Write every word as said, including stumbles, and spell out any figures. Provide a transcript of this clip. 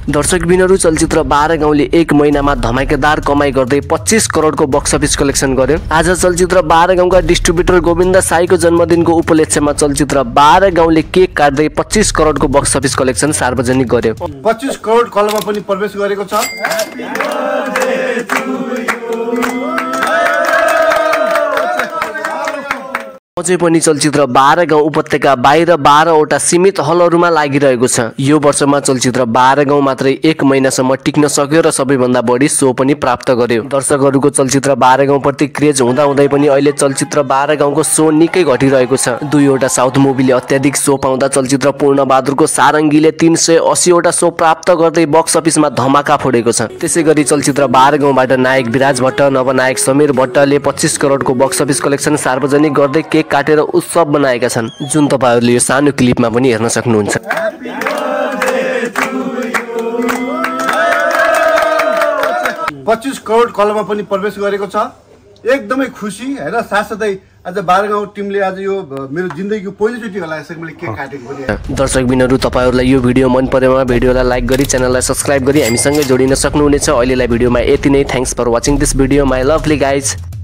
दर्शकबिनहरू चलचित्र बाह्र गाउँले एक महिनामा धमाकेदार कमाई गर्दै पच्चीस करोडको बक्स अफिस कलेक्सन गर्यो। आज चलचित्र बाह्र गाउँका डिस्ट्रिब्युटर गोविन्द साईको जन्मदिनको उपलक्ष्यमा चलचित्र बाह्र गाउँले केक काट्दै पच्चीस करोडको बक्स अफिस कलेक्सन सार्वजनिक गर्यो। पच्चीस करोड कलमा पनि प्रवेश गरेको छ। अझै पनि चलचित्र बाह्र गाउँ उपत्यका बाहिर बाह्रवटा सीमित हलहरूमा लागिरहेको छ। यो वर्षमा चलचित्र बाह्र गाउँ मात्रै एक महिनासम्म टिक्न सक्यो र सबैभन्दा बढी सो पनि प्राप्त गर्यो। दर्शकहरूको चलचित्र बाह्र गाउँ प्रति क्रेज हुँदा हुँदै पनि अहिले चलचित्र बाह्र गाउँको सो निकै घटिरहेको छ। दुईवटा साउथ मुभीले अत्याधिक सो पाउँदा चलचित्र पूर्णबहादुरको सारङ्गीले तीन सय अस्सीवटा सो प्राप्त गर्दै बक्स अफिसमा धमाका फोडेको छ। त्यसै गरी चलचित्र बाह्र गाउँबाट नायक विराज भट्ट, नवनायक समीर भट्टले पच्चीस करोडको बक्स अफिस कलेक्सन सार्वजनिक गर्दै केक काटेर उत्सव बनाएका छन्, जुन तपाईहरूले यो सानो क्लिपमा पनि हेर्न सक्नुहुन्छ। पच्चीस करोड कलमा पनि प्रवेश गरेको छ। एकदमै खुसी हैन। साथसाथै आज बाह्र गाउँ टिमले आज यो मेरो जिन्दगीको पहिलोचोटि होला यसरी मैले केक काटेको पनि। दर्शकबिनहरू तपाईहरूलाई यो भिडियो मन परेमा भिडियोलाई लाइक गरी च्यानललाई सब्स्क्राइब गरी हामीसँगै जोडिन सक्नुहुनेछ। अहिलेलाई भिडियोमा यति नै। Thanks for watching this video my lovely guys.